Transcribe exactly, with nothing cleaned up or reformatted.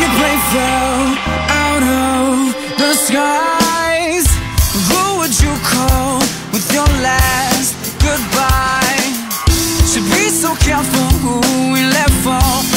your plane fell out of the skies, who would you call with your last goodbye? Should be so careful who we let fall.